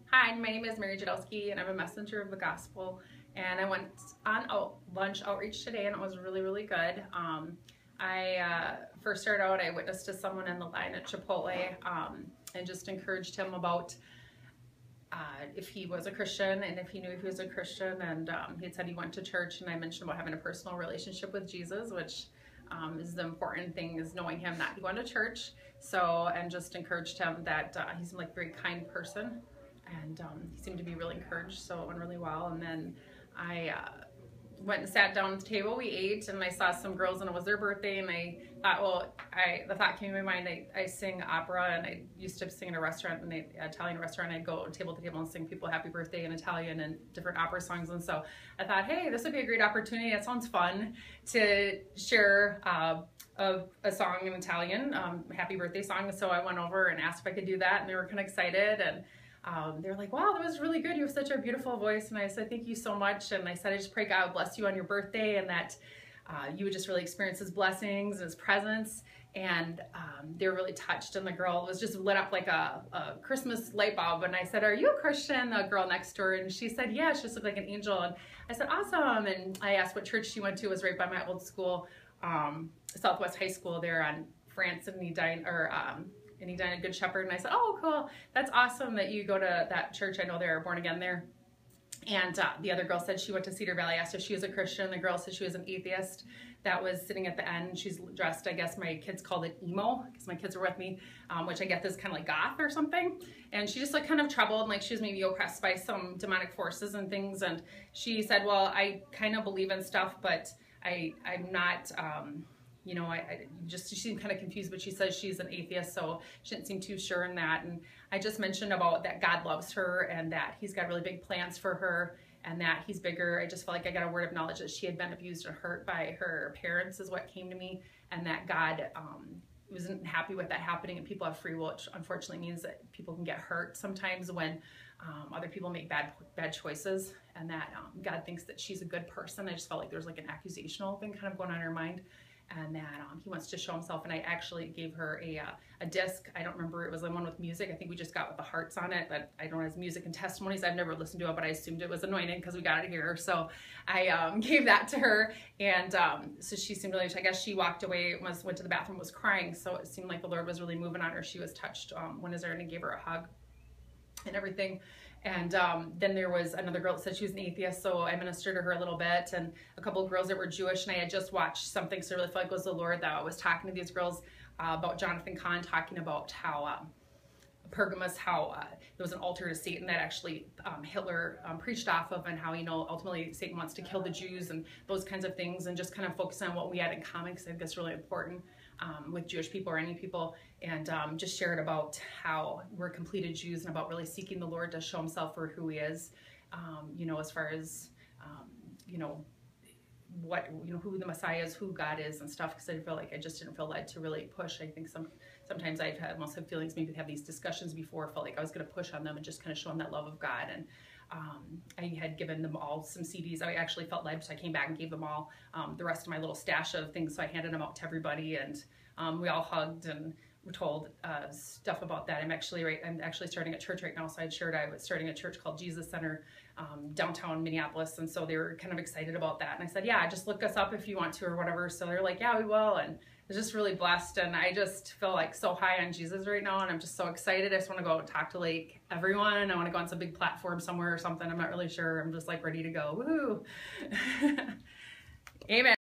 Hi, my name is Mary Jadowski, and I'm a messenger of the gospel. And I went on lunch outreach today, and it was really, really good. I first started out, I witnessed to someone in the line at Chipotle and just encouraged him about if he was a Christian and if he knew if he was a Christian. And he had said he went to church, and I mentioned about having a personal relationship with Jesus, which is the important thing, is knowing him, not going to church. So, and just encouraged him that he's like a very kind person. And he seemed to be really encouraged, so it went really well. And then I went and sat down at the table. We ate, and I saw some girls, and it was their birthday. And I thought, well, the thought came to my mind. I sing opera, and I used to sing in a restaurant, an Italian restaurant. I'd go table to table and sing people happy birthday in Italian and different opera songs. And so I thought, hey, this would be a great opportunity. That sounds fun to share a song in Italian, happy birthday song. So I went over and asked if I could do that, and they were kind of excited. And they were like, wow, that was really good. You have such a beautiful voice. And I said, thank you so much. And I said, I just pray God bless you on your birthday, and that you would just really experience his blessings and his presence. And they were really touched. And the girl was just lit up like a Christmas light bulb. And I said, are you a Christian? The girl next door. And she said, yeah, she just looked like an angel. And I said, awesome. And I asked what church she went to. It was right by my old school, Southwest High School there on France and Edina Good Shepherd. And I said, oh, cool. That's awesome that you go to that church. I know they're born again there. And the other girl said she went to Cedar Valley. I asked if she was a Christian. The girl said she was an atheist. That was sitting at the end. She's dressed, I guess my kids called it emo, because my kids are with me, which I get this kind of like goth or something. And she just looked kind of troubled, like she was maybe oppressed by some demonic forces and things. And she said, well, I kind of believe in stuff, but I'm not... you know, she seemed kind of confused, but she says she's an atheist, so she didn't seem too sure in that. And I just mentioned about that God loves her, and that he's got really big plans for her, and that he's bigger. I just felt like I got a word of knowledge that she had been abused or hurt by her parents is what came to me, and that God wasn't happy with that happening. And people have free will, which unfortunately means that people can get hurt sometimes when other people make bad choices, and that God thinks that she's a good person. I just felt like there's like an accusational thing kind of going on in her mind, and that he wants to show himself. And I actually gave her a disc. I don't remember, it was the one with music. I think we just got with the hearts on it, but I don't know, it has music and testimonies. I've never listened to it, but I assumed it was anointed because we got it here. So I gave that to her, and so she seemed really, I guess she walked away, went to the bathroom, was crying. So it seemed like the Lord was really moving on her. She was touched when Israel gave her a hug and everything. And then there was another girl that said she was an atheist, so I ministered to her a little bit, and a couple of girls that were Jewish, and I had just watched something, so I really felt like it was the Lord that was talking to these girls about Jonathan Cahn, talking about how Pergamos, how there was an altar to Satan that actually Hitler preached off of, and how, you know, ultimately Satan wants to kill the Jews and those kinds of things, and just kind of focus on what we had in common, because I think that's really important with Jewish people or any people. And just shared about how we're completed Jews, and about really seeking the Lord to show himself for who he is, you know, as far as, you know, what, you know, who the Messiah is, who God is and stuff, because I feel like I just didn't feel led to really push. I think sometimes I've had almost have feelings, maybe to have these discussions before, felt like I was going to push on them and just kind of show them that love of God. And I had given them all some CDs. I actually felt led, so I came back and gave them all the rest of my little stash of things, so I handed them out to everybody, and we all hugged and were told stuff about that. I'm actually starting a church right now, so I shared I was starting a church called Jesus Center downtown Minneapolis, and so they were kind of excited about that. And I said, yeah, just look us up if you want to or whatever. So they're like, yeah, we will. And I was just really blessed, and I just feel like so high on Jesus right now, and I'm just so excited. I just want to go out and talk to like everyone. I want to go on some big platform somewhere or something. I'm not really sure. I'm just like ready to go. Woohoo! Amen.